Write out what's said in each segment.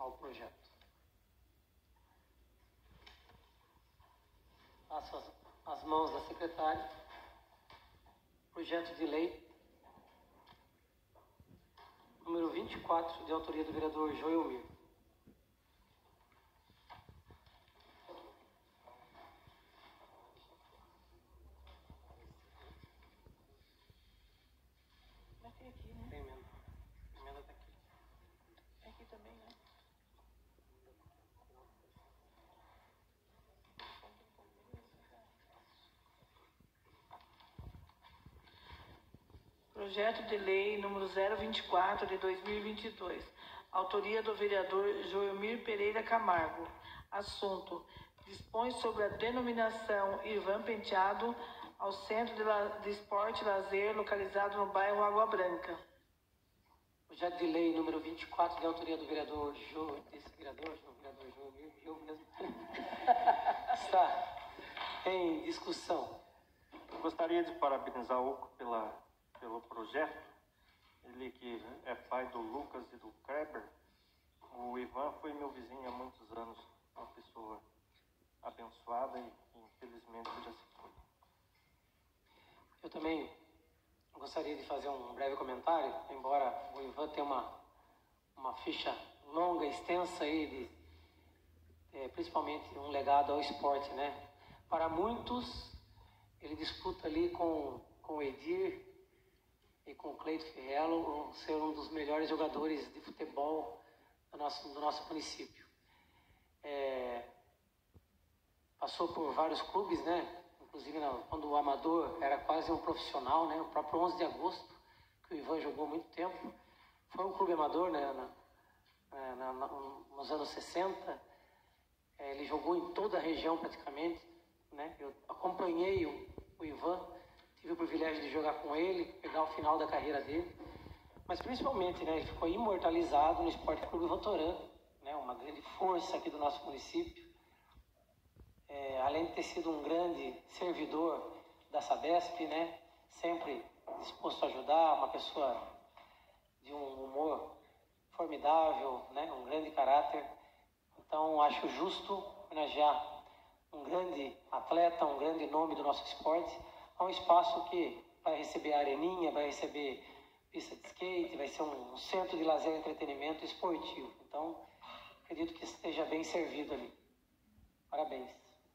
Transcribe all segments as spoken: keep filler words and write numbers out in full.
ao projeto. Passo as, as mãos da secretária. Projeto de lei número vinte e quatro, de autoria do vereador Joelmir. Mas tem aqui, né? Tem emenda. A emenda está aqui. Tem aqui também, né? Projeto de lei número zero vinte e quatro de dois mil e vinte e dois. Autoria do vereador Joelmir Pereira Camargo. Assunto: dispõe sobre a denominação Ivan Penteado ao Centro de, La... de Esporte e Lazer, localizado no bairro Água Branca. Projeto de lei número vinte e quatro, de autoria do vereador Jo... Desse vereador, o vereador Joelmir, eu mesmo. Está em discussão. Eu gostaria de parabenizar o Hugo pela, pelo projeto. Ele que é pai do Lucas e do Kleber. O Ivan foi meu vizinho há muitos anos, uma pessoa abençoada e infelizmente já se foi. Eu também gostaria de fazer um breve comentário, embora o Ivan tenha uma, uma ficha longa, extensa aí, de, é, principalmente um legado ao esporte, né? Para muitos, ele disputa ali com, com o Edir e com o Cleito Ferrello ser um dos melhores jogadores de futebol do nosso, do nosso município. É, passou por vários clubes, né? Inclusive não, quando o amador era quase um profissional, né? O próprio onze de agosto, que o Ivan jogou muito tempo, foi um clube amador, né? Na, na, na, nos anos sessenta, é, ele jogou em toda a região praticamente, né? Eu acompanhei o, o Ivan, tive o privilégio de jogar com ele, pegar o final da carreira dele, mas principalmente, né? Ele ficou imortalizado no Esporte Clube Votorã, né? Uma grande força aqui do nosso município. É, além de ter sido um grande servidor da Sabesp, né, sempre disposto a ajudar, uma pessoa de um humor formidável, né, um grande caráter. Então, acho justo homenagear um grande atleta, um grande nome do nosso esporte, a um espaço que vai receber areninha, vai receber pista de skate, vai ser um, um centro de lazer e entretenimento esportivo. Então, acredito que esteja bem servido ali. Parabéns.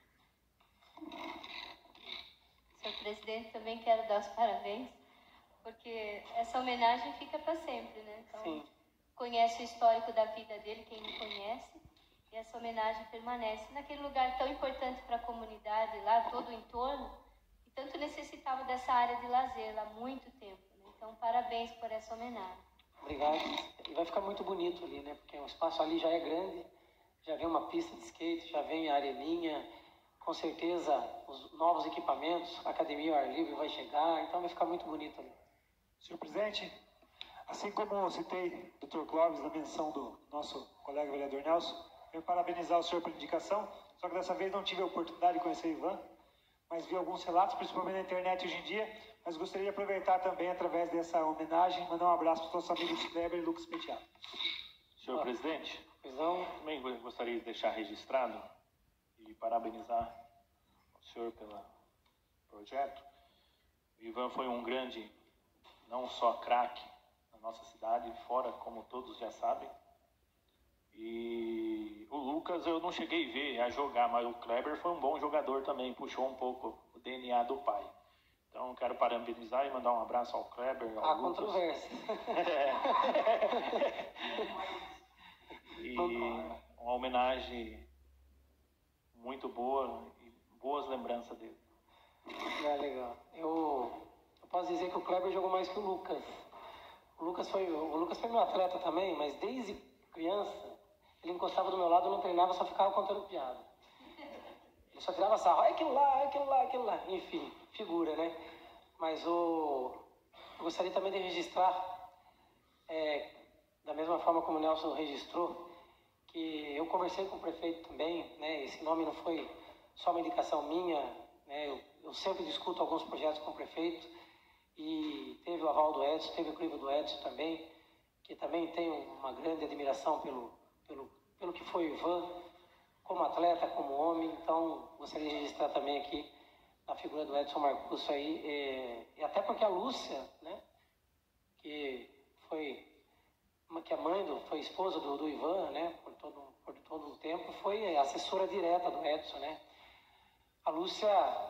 Senhor presidente, também quero dar os parabéns, porque essa homenagem fica para sempre, né? Então, Sim. Conhece o histórico da vida dele, quem não conhece, e essa homenagem permanece naquele lugar tão importante para a comunidade, lá todo o entorno, que tanto necessitava dessa área de lazer lá há muito tempo, né? Então, parabéns por essa homenagem. Obrigado. E vai ficar muito bonito ali, né? Porque o espaço ali já é grande, já vem uma pista de skate, já vem a areninha, com certeza os novos equipamentos, a academia ao ar livre vai chegar, então vai ficar muito bonito ali. Senhor presidente, assim como eu citei o doutor Clóvis na menção do nosso colega vereador Nelson, eu parabenizar o senhor pela indicação, só que dessa vez não tive a oportunidade de conhecer o Ivan, mas vi alguns relatos, principalmente na internet hoje em dia, mas gostaria de aproveitar também, através dessa homenagem, mandar um abraço para os nossos amigos Kleber e Lucas Penteado. Senhor presidente, Então, também gostaria de deixar registrado e parabenizar o senhor pelo projeto. O Ivan foi um grande, não só craque na nossa cidade, fora, como todos já sabem. E o Lucas eu não cheguei a ver, a jogar, mas o Kleber foi um bom jogador também, puxou um pouco o D N A do pai. Então quero parabenizar e mandar um abraço ao Kleber, ao há Lucas. controvérsia. É. E uma homenagem muito boa e boas lembranças dele. É legal. Eu, eu posso dizer que o Kleber jogou mais que o Lucas. O Lucas foi, o Lucas foi meu atleta também, mas desde criança ele encostava do meu lado, eu não treinava, só ficava contando piada. Ele só tirava sarro, olha aquilo lá, olha aquilo lá, aquilo lá. Enfim, figura, né? Mas o, eu gostaria também de registrar, é, da mesma forma como o Nelson registrou, que eu conversei com o prefeito também, né? Esse nome não foi só uma indicação minha, né? Eu, eu sempre discuto alguns projetos com o prefeito e teve o aval do Edson, teve o crivo do Edson também, que também tem uma grande admiração pelo, pelo, pelo que foi o Ivan, como atleta, como homem. Então, gostaria de registrar também aqui a figura do Edson Marcucci aí, e, e até porque a Lúcia, né, que foi, que a mãe do, foi esposa do, do Ivan, né, por todo, por todo o tempo, foi assessora direta do Edson, né. A Lúcia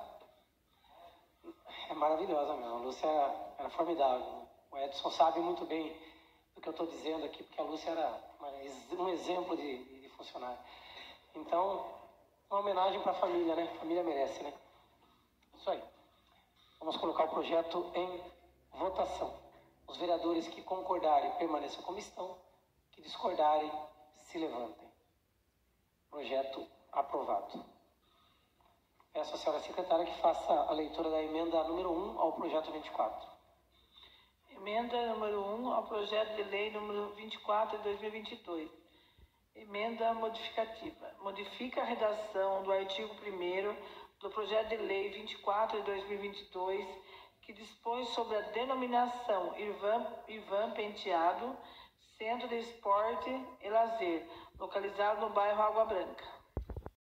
é maravilhosa mesmo, a Lúcia era formidável. O Edson sabe muito bem do que eu estou dizendo aqui, porque a Lúcia era uma, um exemplo de, de, de funcionário. Então, uma homenagem para a família, né, a família merece, né. Isso aí. Vamos colocar o projeto em votação. Os vereadores que concordarem permaneçam como estão, que discordarem se levantem. Projeto aprovado. Peço à senhora secretária que faça a leitura da emenda número um ao projeto vinte e quatro. Emenda número um ao projeto de lei número vinte e quatro de dois mil e vinte e dois. Emenda modificativa. Modifica a redação do artigo primeiro do projeto de lei vinte e quatro de dois mil e vinte e dois, que dispõe sobre a denominação Ivan, Ivan Penteado, Centro de Esporte e Lazer, localizado no bairro Água Branca.